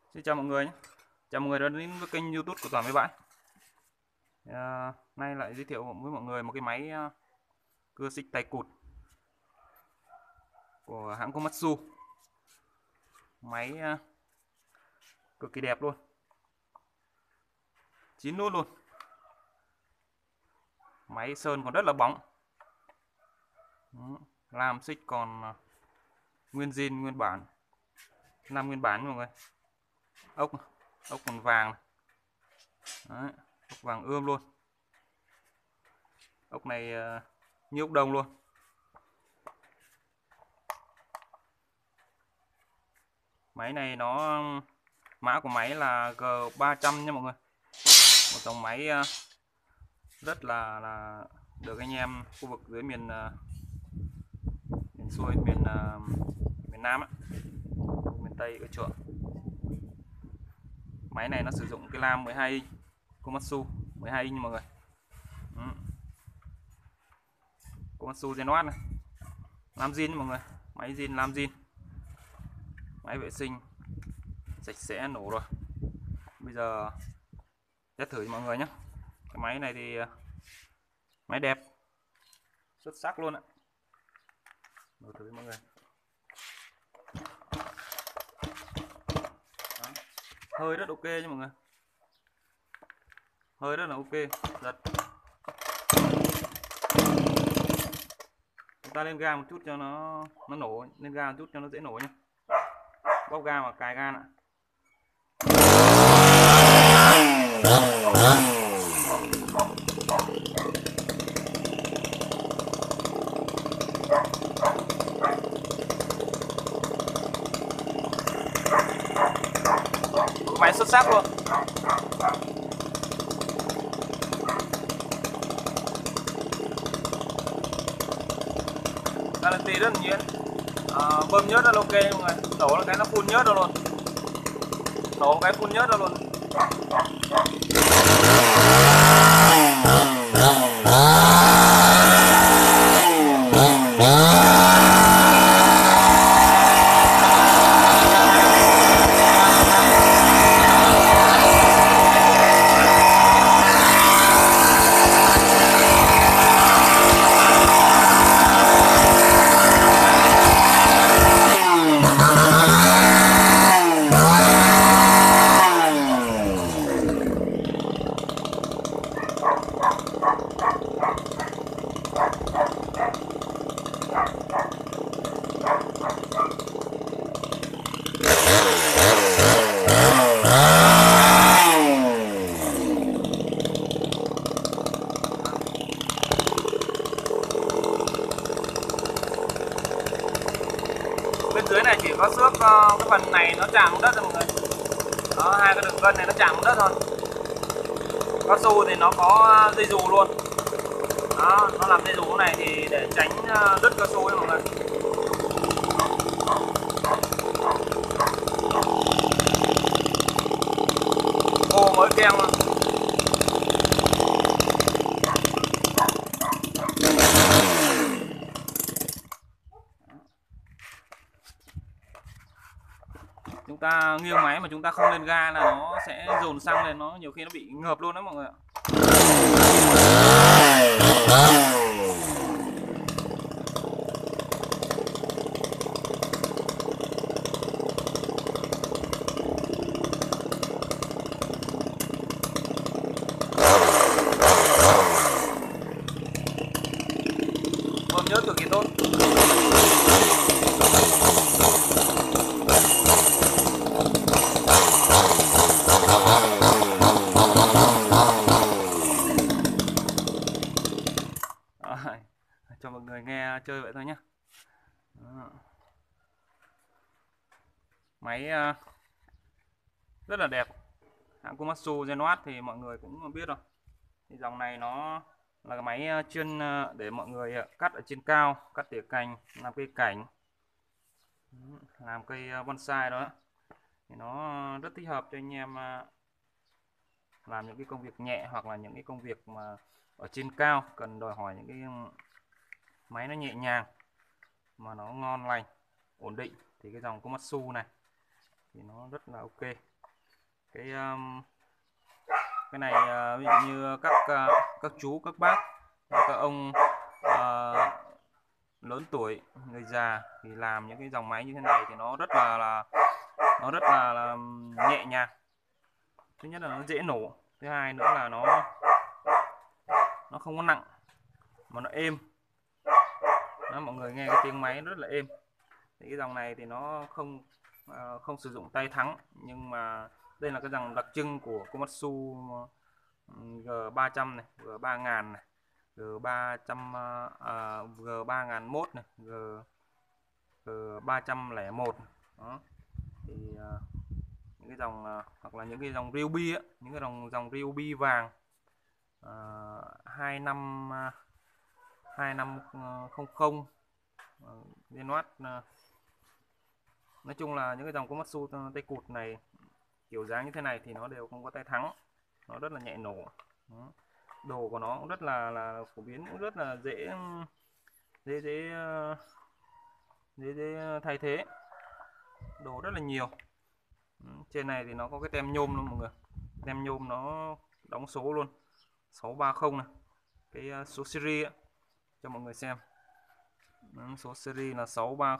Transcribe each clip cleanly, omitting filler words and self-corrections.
Xin chào mọi người nhé. Chào mọi người đã đến với kênh YouTube của Toàn Mấy Bãi. Nay lại giới thiệu với mọi người một cái máy cưa xích tay cụt của hãng Komatsu. Máy cực kỳ đẹp luôn, 9 nút luôn. Máy sơn còn rất là bóng. Làm xích còn nguyên zin nguyên bản, làm nguyên bản mọi người. Ốc còn vàng. Đấy, ốc vàng ươm luôn. Ốc này như ốc đồng luôn. Máy này mã của máy là G300 nha mọi người. Một dòng máy rất là được anh em khu vực dưới miền xuôi, miền Nam á, miền Tây ưa chuộng. Máy này nó sử dụng cái lam 12 inch Komatsu 12 inch mọi người. Komatsu Zenwatt này, lam zin mọi người, máy zin lam zin, máy vệ sinh sạch sẽ nổ rồi. Bây giờ test thử cho mọi người nhé. Cái máy này thì máy đẹp, xuất sắc luôn ạ. Nổ thử với mọi người. Đó. Hơi rất ok nha mọi người, hơi rất là ok. Giật, chúng ta lên ga một chút cho nó nổ, lên ga một chút cho nó dễ nổ nhé. Bóp ga và cài ga ạ. Máy xuất sắc luôn. Guarantee rất là nhuyễn. Bơm nhớt là ok mọi người. Nổ là cái nó phun nhớt ra luôn. Nổ cái phun nhớt ra luôn. Bên dưới này chỉ có xước cái phần này nó chạm xuống đất thôi mọi người. Đó, hai cái đường gân này nó chạm xuống đất thôi. Cao su thì nó có dây dù luôn. Đó, nó làm dây dù này thì để tránh đứt cao su ấy mọi người. Ô mới keng luôn. Chúng ta nghiêng máy mà chúng ta không lên ga là nó sẽ dồn xăng lên, nó nhiều khi nó bị ngợp luôn đó mọi người ạ. Bơm nhớt cực kỳ tốt. Cho mọi người nghe chơi vậy thôi nhé. Máy rất là đẹp. Hãng Komatsu Zenwatt thì mọi người cũng biết rồi. Thì dòng này nó là cái máy chuyên để mọi người cắt ở trên cao, cắt tỉa cành, làm cây cảnh, làm cây bonsai đó. Thì nó rất thích hợp cho anh em làm những cái công việc nhẹ, hoặc là những cái công việc mà ở trên cao cần đòi hỏi những cái máy nó nhẹ nhàng mà nó ngon lành, ổn định, thì cái dòng Komatsu này thì nó rất là ok. cái này ví dụ như các chú các bác các ông lớn tuổi, người già thì làm những cái dòng máy như thế này thì nó rất là nhẹ nhàng. Thứ nhất là nó dễ nổ, thứ hai nữa là nó không có nặng mà nó êm. Đó, mọi người nghe cái tiếng máy rất là êm. Thì cái dòng này thì nó không sử dụng tay thắng, nhưng mà đây là cái dòng đặc trưng của Komatsu G300 này, G3000 này, G300 G3001 này, G301. Đó. Thì những cái dòng hoặc là những cái dòng Ryobi á, những cái dòng Ryobi vàng 2500 Genwatt. Nói chung là những cái dòng Komatsu tay cụt này kiểu dáng như thế này thì nó đều không có tay thắng, nó rất là nhẹ nổ. Đó. Đồ của nó cũng rất là phổ biến, cũng rất là dễ thay thế, đồ rất là nhiều. Trên này thì nó có cái tem nhôm luôn mọi người, tem nhôm nó đóng số luôn, 630 này, cái số series ấy, cho mọi người xem. Số series là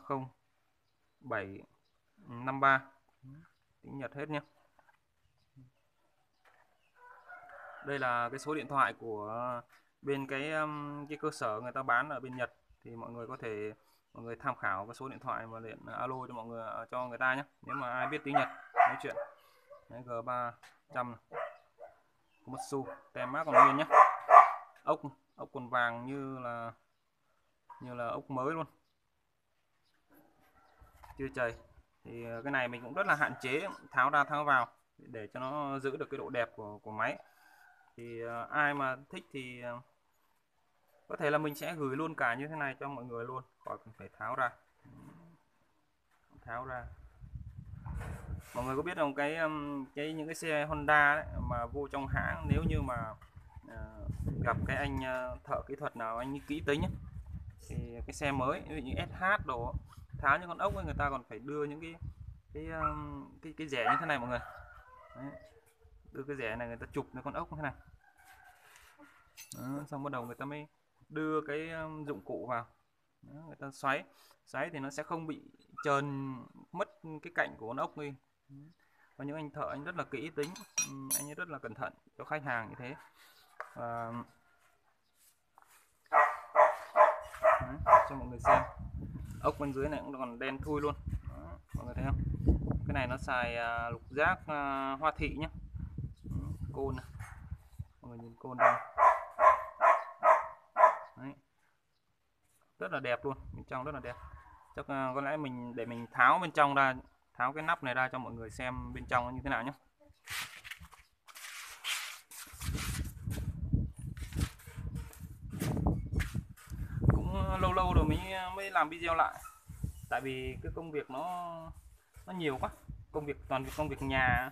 630753, tiếng Nhật hết nhé. Đây là cái số điện thoại của bên cái cơ sở người ta bán ở bên Nhật, thì mọi người có thể tham khảo cái số điện thoại và điện alo cho người ta nhé, nếu mà ai biết tiếng Nhật nói chuyện. Đấy, G300 Komatsu, tem mác còn nguyên nhé. Ốc còn vàng như là ốc mới luôn, chưa chảy. Thì cái này mình cũng rất là hạn chế tháo ra tháo vào để cho nó giữ được cái độ đẹp của máy. Thì ai mà thích thì có thể là mình sẽ gửi luôn cả như thế này cho mọi người luôn, khỏi cần phải tháo ra. Mọi người có biết không, những cái xe Honda ấy, mà vô trong hãng, nếu như mà gặp cái anh thợ kỹ thuật nào anh kỹ tính ấy, thì cái xe mới ví dụ như SH đồ, tháo những con ốc ấy, người ta còn phải đưa những cái rẻ như thế này mọi người. Đấy. Đưa cái rẻ này người ta chụp những con ốc như thế này. Đó, xong bắt đầu người ta mới đưa cái dụng cụ vào. Đó, người ta xoáy thì nó sẽ không bị trơn mất cái cạnh của con ốc đi. Và những anh thợ anh rất là kỹ tính, anh ấy rất là cẩn thận cho khách hàng như thế. Đấy, cho mọi người xem, ốc bên dưới này cũng còn đen thui luôn. Đó, mọi người thấy không, cái này nó xài lục giác Hoa Thị nhé. Côn này, mọi người nhìn côn đây. Đấy. Rất là đẹp luôn, bên trong rất là đẹp. Chắc có lẽ để mình tháo bên trong ra, tháo cái nắp này ra cho mọi người xem bên trong như thế nào nhé. Cũng lâu rồi mới làm video lại, tại vì cái công việc nó nhiều quá, toàn công việc nhà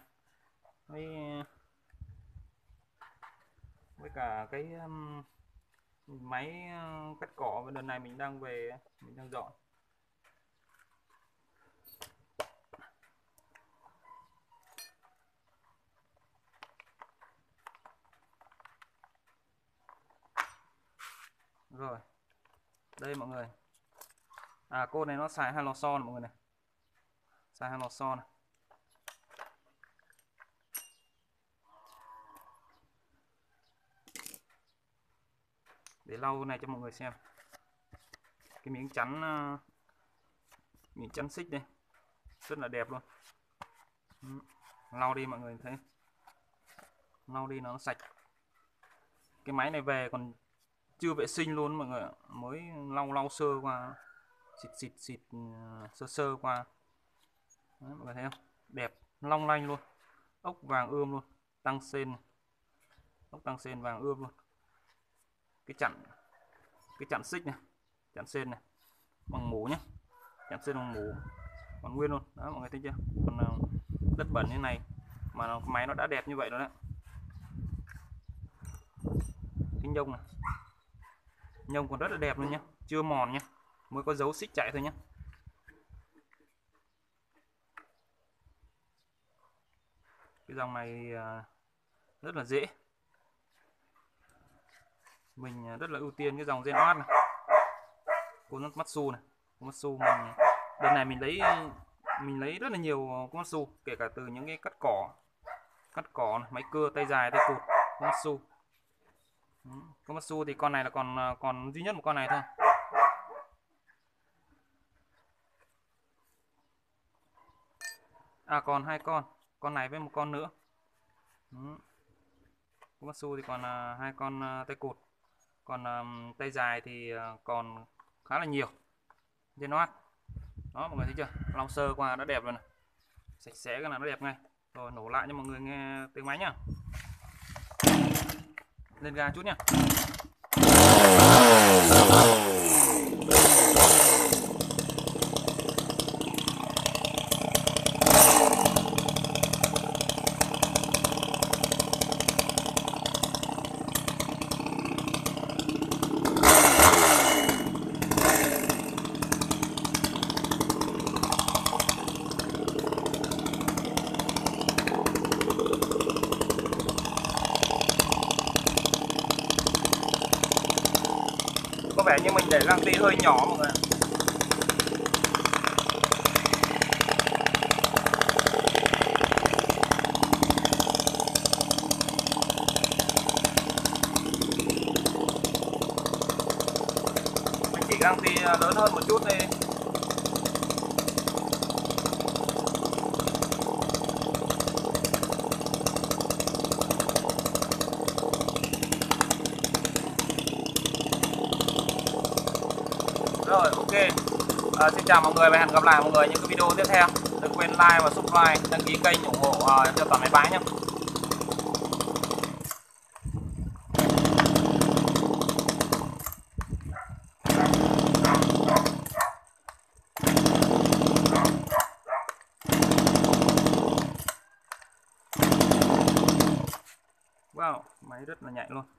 với cả cái máy cắt cỏ, và đợt này mình đang về, mình đang dọn. Rồi đây mọi người, cô này nó xài 2 lò xo này mọi người này, xài 2 lò xo này. Để lau này cho mọi người xem cái miếng chắn xích đây, rất là đẹp luôn. Lau đi mọi người thấy, lau đi nó sạch. Cái máy này về còn chưa vệ sinh luôn mọi người, mới lau sơ qua, xịt sơ qua. Đấy, mọi người thấy không, đẹp long lanh luôn, ốc vàng ươm luôn, ốc tăng sen vàng ươm luôn. Cái chặn xích này, chặn sen này bằng mũ nhé, chặn sen bằng mũ còn nguyên luôn. Đó mọi người thấy chưa, còn đất bẩn như này mà máy nó đã đẹp như vậy rồi đấy. Cái nhông còn rất là đẹp luôn nhé, chưa mòn nhé, mới có dấu xích chạy thôi nhé. Cái dòng này rất là dễ, mình rất là ưu tiên cái dòng Genoat này, Komatsu này. Komatsu mình đợt này mình lấy rất là nhiều Komatsu, kể cả từ những cái cắt cỏ này, máy cưa tay dài tay cụt Komatsu. Komatsu thì con này là còn duy nhất một con này thôi. À còn hai con này với một con nữa. Komatsu thì còn hai con tay cụt, còn tay dài thì còn khá là nhiều. Genoat đó, mọi người thấy chưa, lau sơ qua đã đẹp rồi này, sạch sẽ cái là nó đẹp ngay. Rồi nổ lại cho mọi người nghe tiếng máy nhá, lên ga chút nhá. Có vẻ như mình để găng ti hơi nhỏ mọi người. Mình chỉ găng ti lớn hơn một chút thôi. Rồi ok, xin chào mọi người và hẹn gặp lại mọi người những cái video tiếp theo. Đừng quên like và subscribe, đăng ký kênh ủng hộ cho Toàn Máy Bái nhé. Wow, máy rất là nhạy luôn.